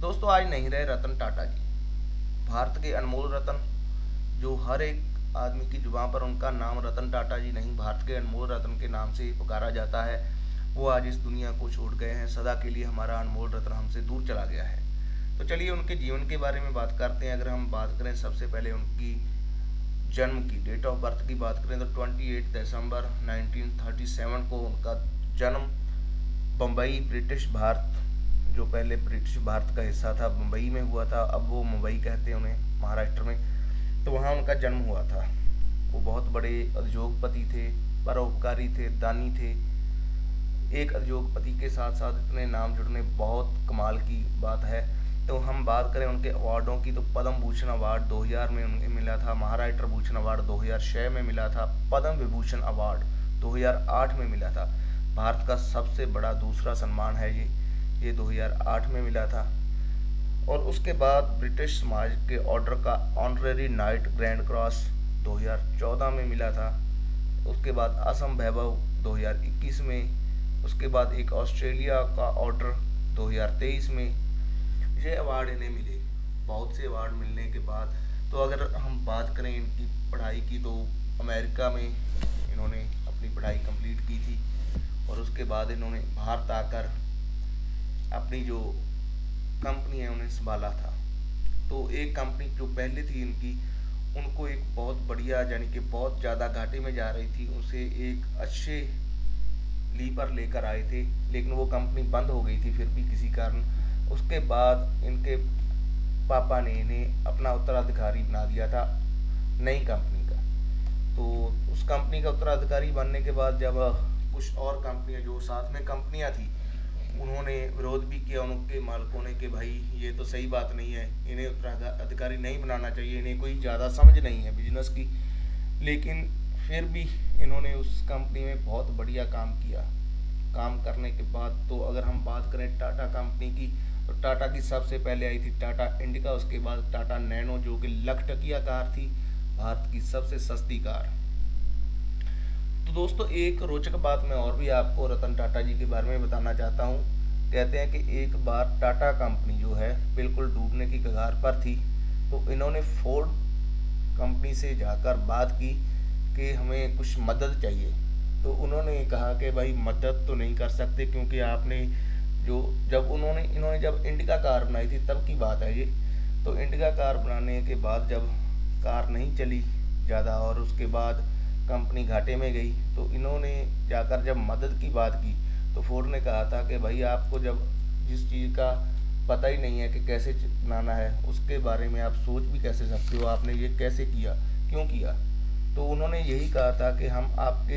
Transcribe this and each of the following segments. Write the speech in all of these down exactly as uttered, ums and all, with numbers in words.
दोस्तों, आज नहीं रहे रतन टाटा जी, भारत के अनमोल रतन, जो हर एक आदमी की जुबान पर उनका नाम रतन टाटा जी नहीं, भारत के अनमोल रतन के नाम से ही पुकारा जाता है। वो आज इस दुनिया को छोड़ गए हैं। सदा के लिए हमारा अनमोल रतन हमसे दूर चला गया है। तो चलिए उनके जीवन के बारे में बात करते हैं। अगर हम बात करें सबसे पहले उनकी जन्म की, डेट ऑफ बर्थ की बात करें तो अट्ठाईस दिसंबर नाइनटीन थर्टी सेवन को उनका जन्म बम्बई, ब्रिटिश भारत, जो पहले ब्रिटिश भारत का हिस्सा था, मुंबई में हुआ था। अब वो मुंबई कहते हैं उन्हें, महाराष्ट्र में। तो वहाँ उनका जन्म हुआ था। वो बहुत बड़े उद्योगपति थे, परोपकारी थे, दानी थे। एक उद्योगपति के साथ साथ इतने नाम जुड़ने बहुत कमाल की बात है। तो हम बात करें उनके अवार्डों की तो पद्म भूषण अवार्ड दो हज़ार में उन्हें मिला था, महाराष्ट्र भूषण अवार्ड दो हज़ार छह में मिला था, पद्म विभूषण अवार्ड दो हज़ार आठ में मिला था। भारत का सबसे बड़ा दूसरा सम्मान है ये ये दो हज़ार आठ में मिला था। और उसके बाद ब्रिटिश समाज के ऑर्डर का ऑनरेरी नाइट ग्रैंड क्रॉस दो हज़ार चौदह में मिला था। उसके बाद असम वैभव दो हज़ार इक्कीस में। उसके बाद एक ऑस्ट्रेलिया का ऑर्डर दो हज़ार तेईस में। ये अवार्ड इन्हें मिले। बहुत से अवार्ड मिलने के बाद तो अगर हम बात करें इनकी पढ़ाई की तो अमेरिका में इन्होंने अपनी पढ़ाई कंप्लीट की थी। और उसके बाद इन्होंने भारत आकर अपनी जो कंपनी है उन्हें संभाला था। तो एक कंपनी जो पहले थी इनकी, उनको एक बहुत बढ़िया, यानी कि बहुत ज़्यादा घाटे में जा रही थी, उसे एक अच्छे ली पर लेकर आए थे, लेकिन वो कंपनी बंद हो गई थी फिर भी किसी कारण। उसके बाद इनके पापा ने इन्हें अपना उत्तराधिकारी बना दिया था नई कंपनी का। तो उस कंपनी का उत्तराधिकारी बनने के बाद जब कुछ और कंपनियां जो साथ में कंपनियां थी, उन्होंने विरोध भी किया उनके मालिकों ने कि भाई ये तो सही बात नहीं है, इन्हें उत्तराधिकारी नहीं बनाना चाहिए, इन्हें कोई ज़्यादा समझ नहीं है बिजनेस की। लेकिन फिर भी इन्होंने उस कंपनी में बहुत बढ़िया काम किया। काम करने के बाद तो अगर हम बात करें टाटा कंपनी की, तो टाटा की सबसे पहले आई थी टाटा इंडिका, उसके बाद टाटा नैनो, जो कि लखटकिया कार थी, भारत की सबसे सस्ती कार। तो दोस्तों, एक रोचक बात मैं और भी आपको रतन टाटा जी के बारे में बताना चाहता हूँ। कहते हैं कि एक बार टाटा कंपनी जो है बिल्कुल डूबने की कगार पर थी, तो इन्होंने फोर्ड कंपनी से जाकर बात की कि हमें कुछ मदद चाहिए। तो उन्होंने कहा कि भाई मदद तो नहीं कर सकते, क्योंकि आपने जो जब उन्होंने इन्होंने जब इंडिका कार बनाई थी तब की बात है ये। तो इंडिका कार बनाने के बाद जब कार नहीं चली ज़्यादा और उसके बाद कंपनी घाटे में गई, तो इन्होंने जाकर जब मदद की बात की तो फोर्ड ने कहा था कि भाई आपको जब जिस चीज़ का पता ही नहीं है कि कैसे बनाना है, उसके बारे में आप सोच भी कैसे सकते हो, आपने ये कैसे किया, क्यों किया। तो उन्होंने यही कहा था कि हम आपके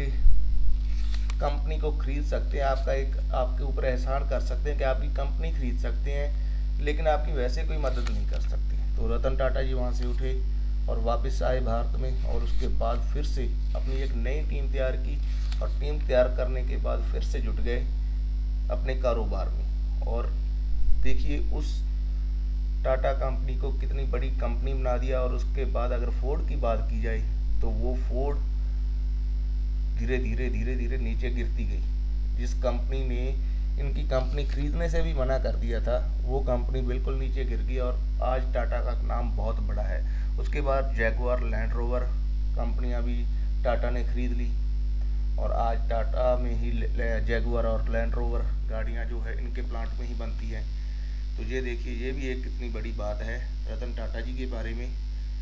कंपनी को खरीद सकते हैं, आपका एक आपके ऊपर एहसान कर सकते हैं कि आपकी कंपनी खरीद सकते हैं, लेकिन आपकी वैसे कोई मदद नहीं कर सकते। तो रतन टाटा जी वहाँ से उठे और वापस आए भारत में, और उसके बाद फिर से अपनी एक नई टीम तैयार की, और टीम तैयार करने के बाद फिर से जुट गए अपने कारोबार में। और देखिए उस टाटा कंपनी को कितनी बड़ी कंपनी बना दिया। और उसके बाद अगर फोर्ड की बात की जाए तो वो फोर्ड धीरे धीरे धीरे धीरे नीचे गिरती गई। जिस कंपनी ने इनकी कंपनी खरीदने से भी मना कर दिया था, वो कंपनी बिल्कुल नीचे गिर गई, और आज टाटा का नाम बहुत बड़ा है। उसके बाद जैगुआर, लैंड रोवर कंपनियां भी टाटा ने खरीद ली, और आज टाटा में ही जैगुआर और लैंड रोवर गाड़ियां जो है इनके प्लांट में ही बनती हैं। तो ये देखिए, ये भी एक कितनी बड़ी बात है रतन टाटा जी के बारे में।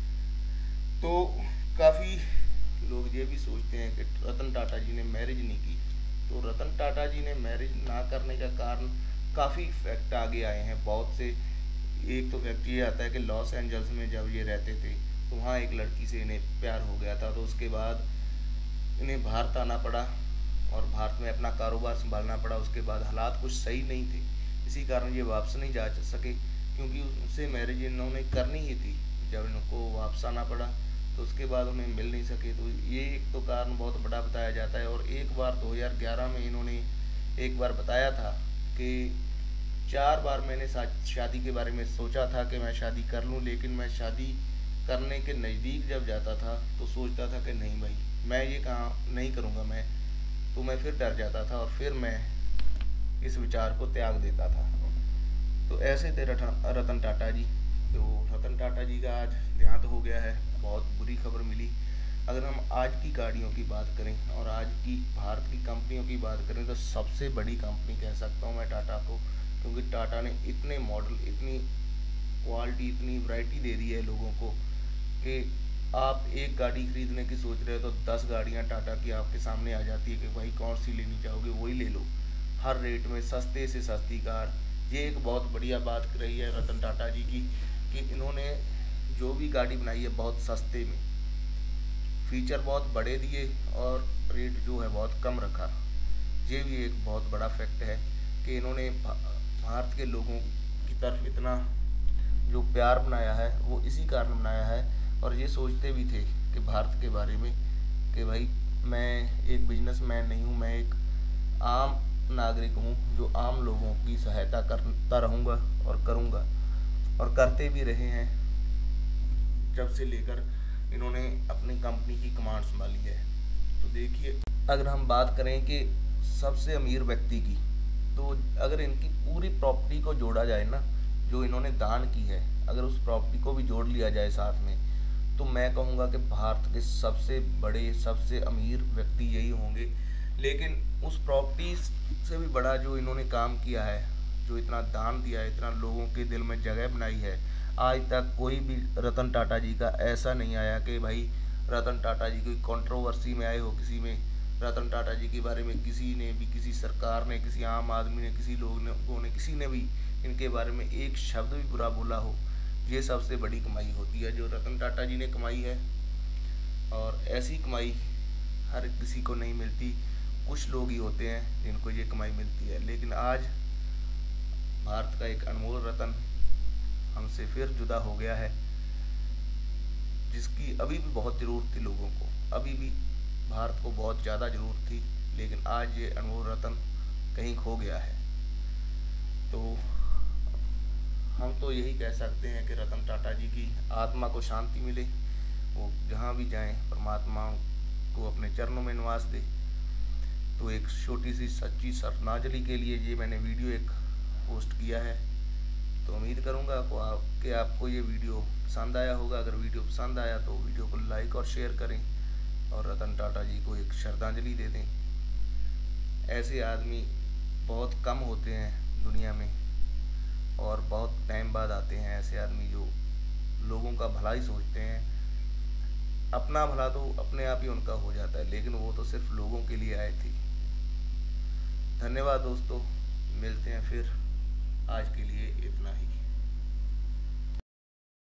तो काफ़ी लोग ये भी सोचते हैं कि रतन टाटा जी ने मैरिज नहीं की। तो रतन टाटा जी ने मैरिज ना करने का कारण काफ़ी फैक्ट आगे आए हैं बहुत से। एक तो फैक्ट ये आता है कि लॉस एंजल्स में जब ये रहते थे तो वहाँ एक लड़की से इन्हें प्यार हो गया था। तो उसके बाद इन्हें भारत आना पड़ा और भारत में अपना कारोबार संभालना पड़ा। उसके बाद हालात कुछ सही नहीं थे, इसी कारण ये वापस नहीं जा सके, क्योंकि उनसे मैरिज इन्होंने करनी ही थी। जब इनको वापस आना पड़ा तो उसके बाद उन्हें मिल नहीं सके। तो ये एक तो कारण बहुत बड़ा बताया जाता है। और एक बार दो हज़ार ग्यारह में इन्होंने एक बार बताया था कि चार बार मैंने शादी के बारे में सोचा था कि मैं शादी कर लूं, लेकिन मैं शादी करने के नज़दीक जब जाता था तो सोचता था कि नहीं भाई मैं ये काम नहीं करूँगा मैं, तो मैं फिर डर जाता था और फिर मैं इस विचार को त्याग देता था। तो ऐसे थे रतन रतन टाटा जी। तो रतन टाटा जी का आज देहांत हो गया है, बहुत बुरी खबर मिली। अगर हम आज की गाड़ियों की बात करें और आज की भारत की कंपनियों की बात करें तो सबसे बड़ी कंपनी कह सकता हूँ मैं टाटा को, क्योंकि टाटा ने इतने मॉडल, इतनी क्वालिटी, इतनी वैरायटी दे दी है लोगों को कि आप एक गाड़ी खरीदने की सोच रहे हो तो दस गाड़ियाँ टाटा की आपके सामने आ जाती है कि भाई कौन सी लेनी चाहोगे वही ले लो, हर रेट में सस्ते से सस्ती कार। ये एक बहुत बढ़िया बात रही है रतन टाटा जी की कि इन्होंने जो भी गाड़ी बनाई है बहुत सस्ते में, फीचर बहुत बड़े दिए और रेट जो है बहुत कम रखा। ये भी एक बहुत बड़ा फैक्ट है कि इन्होंने भारत के लोगों की तरफ इतना जो प्यार बनाया है वो इसी कारण बनाया है। और ये सोचते भी थे कि भारत के बारे में कि भाई मैं एक बिजनेसमैन नहीं हूँ, मैं एक आम नागरिक हूँ जो आम लोगों की सहायता करता रहूँगा और करूँगा, और करते भी रहे हैं जब से लेकर इन्होंने अपनी कंपनी की कमांड संभाली है। तो देखिए, अगर हम बात करें कि सबसे अमीर व्यक्ति की, तो अगर इनकी पूरी प्रॉपर्टी को जोड़ा जाए ना, जो इन्होंने दान की है, अगर उस प्रॉपर्टी को भी जोड़ लिया जाए साथ में, तो मैं कहूँगा कि भारत के सबसे बड़े, सबसे अमीर व्यक्ति यही होंगे। लेकिन उस प्रॉपर्टी से भी बड़ा जो इन्होंने काम किया है, जो इतना दान दिया है, इतना लोगों के दिल में जगह बनाई है, आज तक कोई भी रतन टाटा जी का ऐसा नहीं आया कि भाई रतन टाटा जी कोई कंट्रोवर्सी में आए हो, किसी में रतन टाटा जी के बारे में किसी ने भी, किसी सरकार ने, किसी आम आदमी ने, किसी लोगों ने, किसी ने भी इनके बारे में एक शब्द भी बुरा बोला हो। ये सबसे बड़ी कमाई होती है जो रतन टाटा जी ने कमाई है, और ऐसी कमाई हर किसी को नहीं मिलती, कुछ लोग ही होते हैं जिनको ये कमाई मिलती है। लेकिन आज भारत का एक अनमोल रतन हमसे फिर जुदा हो गया है, जिसकी अभी भी बहुत ज़रूरत थी लोगों को, अभी भी भारत को बहुत ज़्यादा ज़रूरत थी, लेकिन आज ये अनमोल रतन कहीं खो गया है। तो हम तो यही कह सकते हैं कि रतन टाटा जी की आत्मा को शांति मिले, वो जहाँ भी जाएं परमात्मा को अपने चरणों में निवास दे। तो एक छोटी सी सच्ची श्रद्धांजलि के लिए ये मैंने वीडियो एक पोस्ट किया है। तो उम्मीद करूँगा को आप, कि आपको ये वीडियो पसंद आया होगा। अगर वीडियो पसंद आया तो वीडियो को लाइक और शेयर करें और रतन टाटा जी को एक श्रद्धांजलि दे दें। ऐसे आदमी बहुत कम होते हैं दुनिया में, और बहुत टाइम बाद आते हैं ऐसे आदमी जो लोगों का भला ही सोचते हैं। अपना भला तो अपने आप ही उनका हो जाता है, लेकिन वो तो सिर्फ लोगों के लिए आए थे। धन्यवाद दोस्तों, मिलते हैं फिर, आज के लिए इतना।